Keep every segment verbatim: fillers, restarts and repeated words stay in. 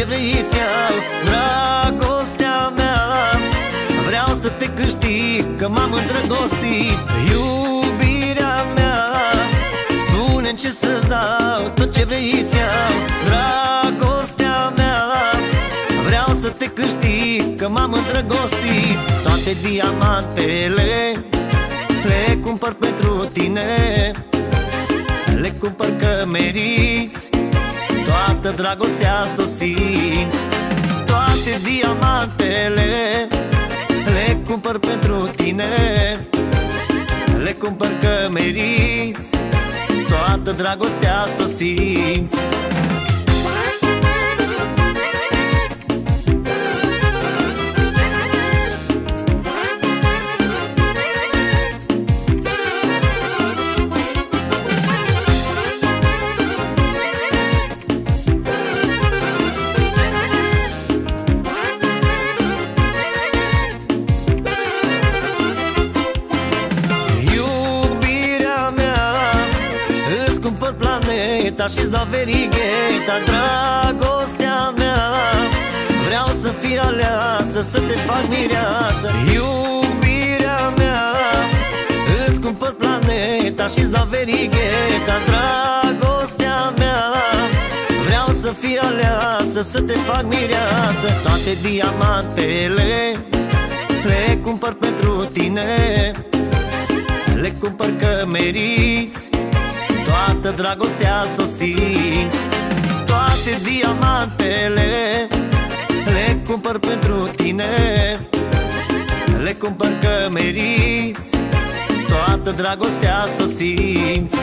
vrei îți iau. Dragostea mea, vreau să te câștig, că m-am îndrăgostit. Iubirea mea, spune-mi ce să-ți dau, tot ce vrei îți iau. Dragostea mea, vreau să te câștig, că m-am îndrăgostit. Toate diamantele le cumpăr pentru tine, le cumpăr că meriți, toată dragostea s-o simți. Toate diamantele le cumpăr pentru tine, le cumpăr că meriți, toată dragostea s-o simți. Și-ți dau verigheta. Dragostea mea, vreau să fii aleasă, să te fac mireasă. Iubirea mea, îți cumpăr planeta și-ți dau verigheta. Dragostea mea, vreau să fii aleasă, să te fac mireasă. Toate diamantele le cumpăr pentru tine, le cumpăr că meriți, toată dragostea s-o simți. Toate diamantele le cumpăr pentru tine, le cumpăr că meriți, toată dragostea s-o simți.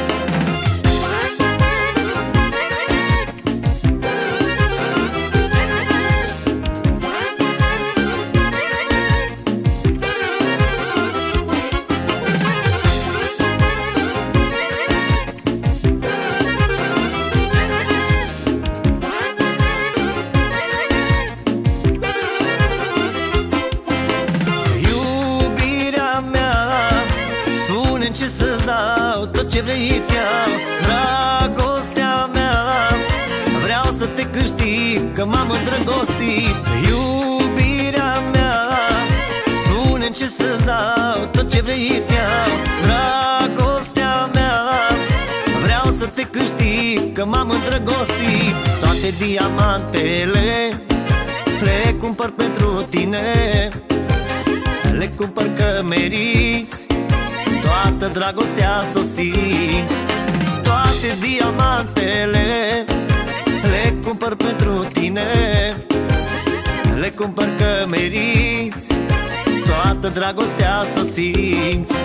Ce să-ți dau, tot ce vrei îți iau. Dragostea mea, vreau să te câștig, că m-am îndrăgostit. Iubirea mea, spune-mi ce să-ți dau, tot ce vrei îți iau. Dragostea mea, vreau să te câștig, că m-am îndrăgostit. Toate diamantele le cumpăr pentru tine, le cumpăr că meriți, toată dragostea s-o simți. Toate diamantele le cumpăr pentru tine, le cumpăr că meriți, toată dragostea s-o simți.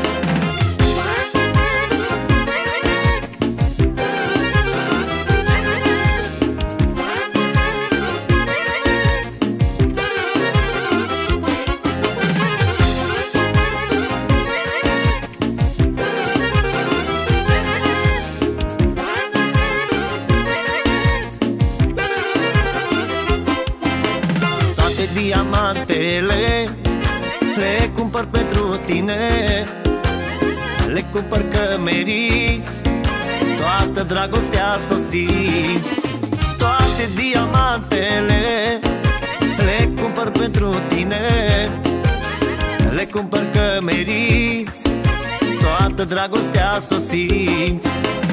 Diamantele le cumpăr pentru tine, le cumpăr că meriți, toată dragostea s-o simți. Toate diamantele le cumpăr pentru tine, le cumpăr că meriți, toată dragostea s-o simți.